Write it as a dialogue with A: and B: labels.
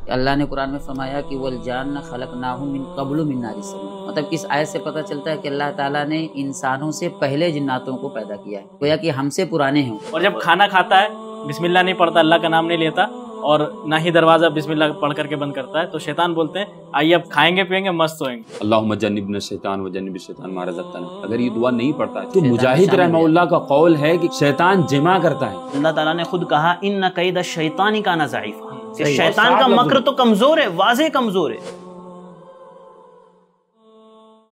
A: अल्लाह ने कुरान में फरमाया कि वल जान्न खलकनाहु मिन क़ब्लु मिन नारिस सम, मतलब इस आयत से पता चलता है कि अल्लाह ताला ने इंसानों से पहले जिन्नातों को पैदा किया है, गोया कि हमसे पुराने हैं।
B: और जब खाना खाता है बिस्मिल्लाह नहीं पढ़ता, अल्लाह का नाम नहीं लेता और ना ही दरवाजा बिस्मिल्लाह पढ़ करके बंद करता है, तो शैतान बोलते हैं आइए अब खाएंगे पिएंगे मस्त होएंगे।
C: अल्लाहुम्मा जन्निबना शैतान व जन्निबिश शैतान मा रज़क़तना। अगर ये दुआ नहीं पढ़ता है तो मुजाहिद रहमहुल्लाह का कौल है कि शैतान जिमा करता है।
D: अल्लाह ताला ने खुद कहा इन्न कैद शैतानी काना ज़ईफ़ा, शैतान का मक्र तो कमजोर है, वाज़े कमजोर है।